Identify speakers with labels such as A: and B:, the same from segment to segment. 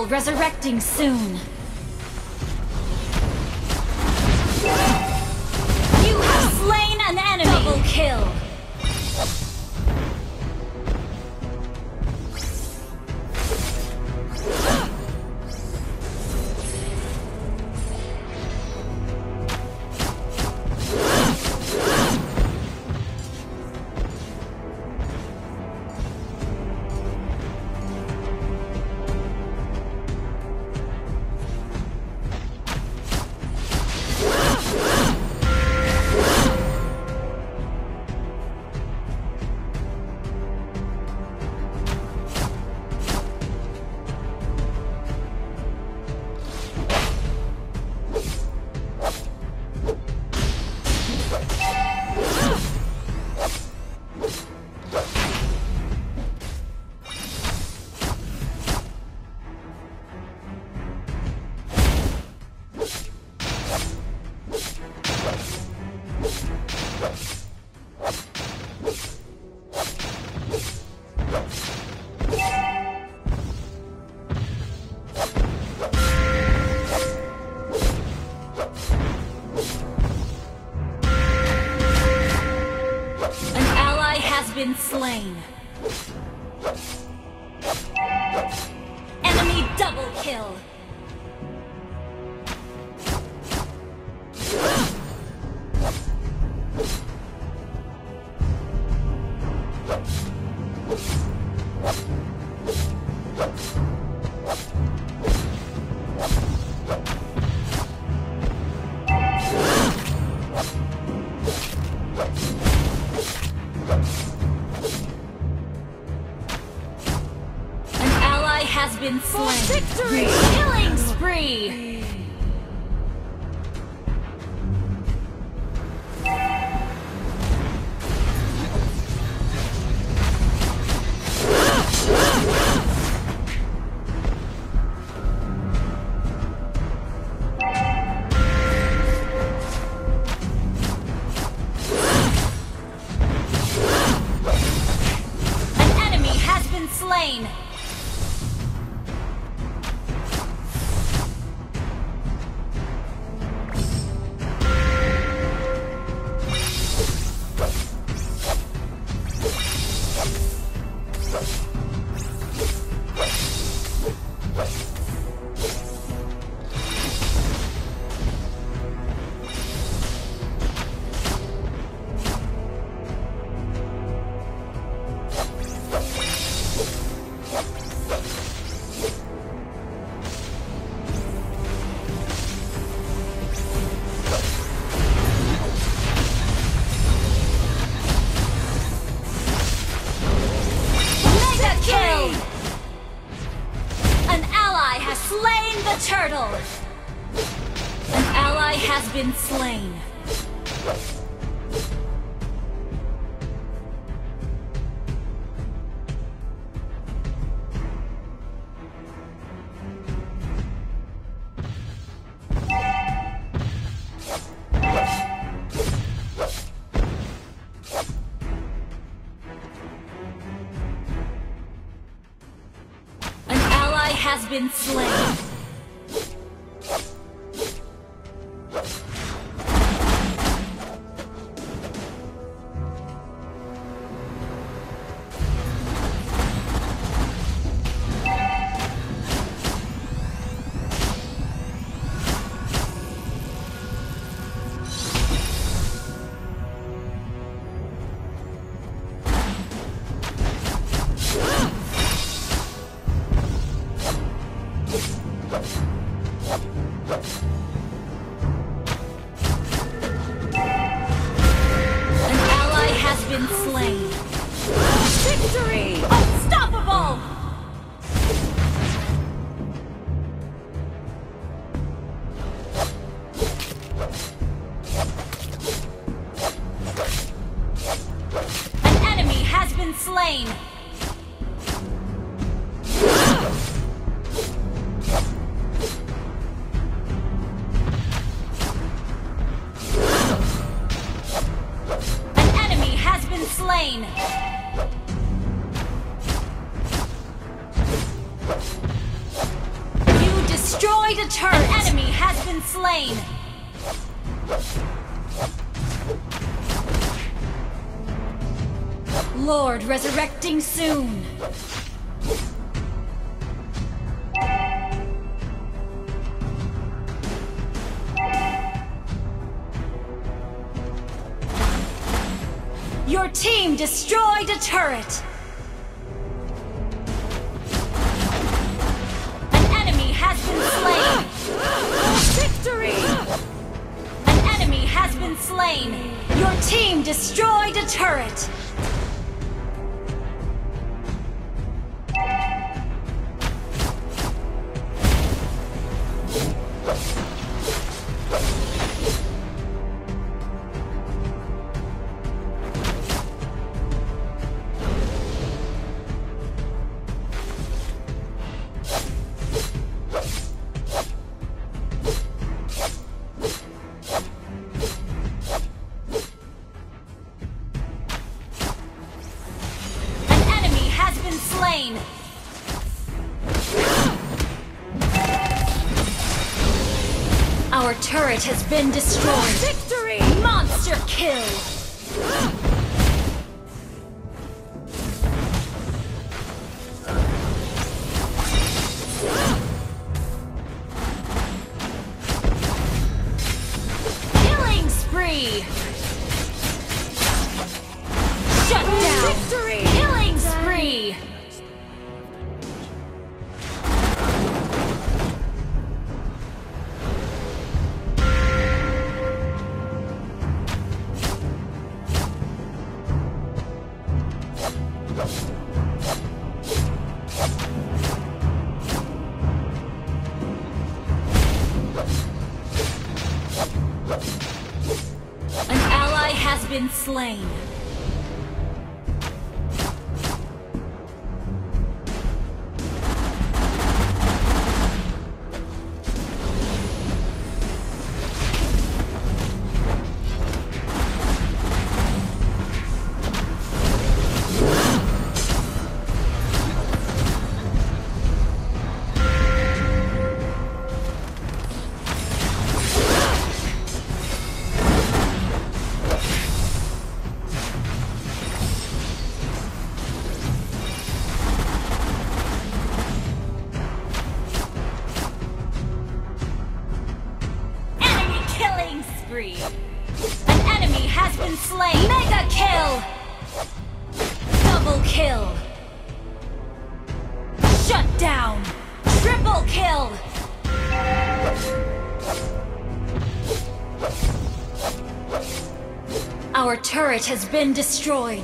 A: resurrecting soon. You have slain an enemy! Double kill! Been slain. Enemy double kill. Has been slain. Victory! Killing spree! An enemy has been slain. Slain the turtle! An ally has been slain. Has been slain. Been slain. Victory! Unstoppable! An enemy has been slain. Slain. turret! An enemy has been slain! Lord resurrecting soon! Your team destroyed a turret! An enemy has been slain! Victory! An enemy has been slain! Your team destroyed a turret! Slain. Our turret has been destroyed. Victory! Monster kill! Killing spree! Shut down! Victory! Killing spree! An ally has been slain. An enemy has been slain! Mega kill! Double kill! Shut down! Triple kill! Our turret has been destroyed.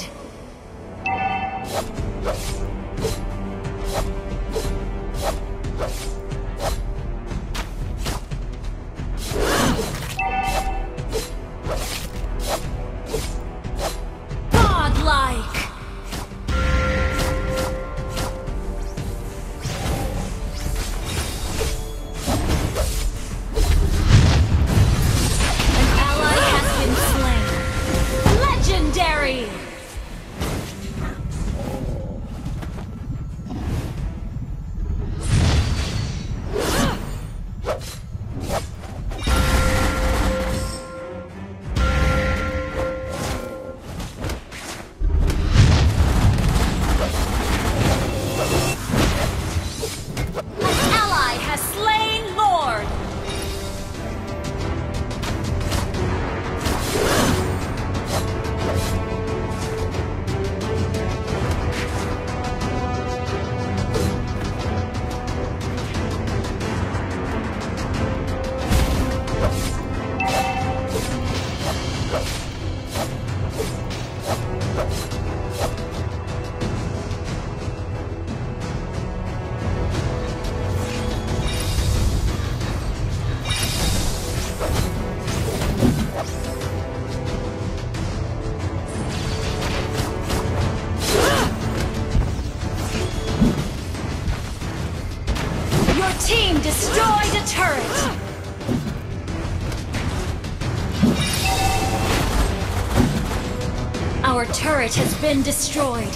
A: Team destroyed a turret! Our turret has been destroyed.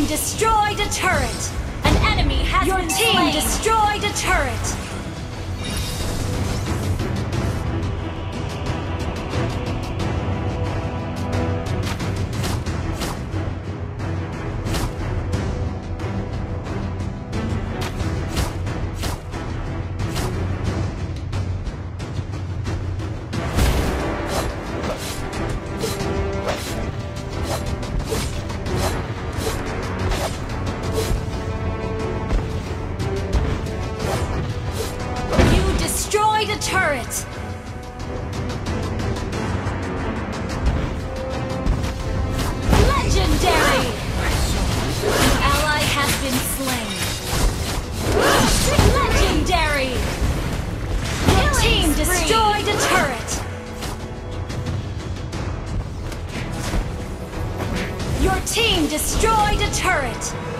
A: destroyed a turret. An enemy has been slain. Your team destroyed a turret. Destroyed a turret! Legendary! An ally has been slain. Legendary! Your team destroyed a turret! Your team destroyed a turret!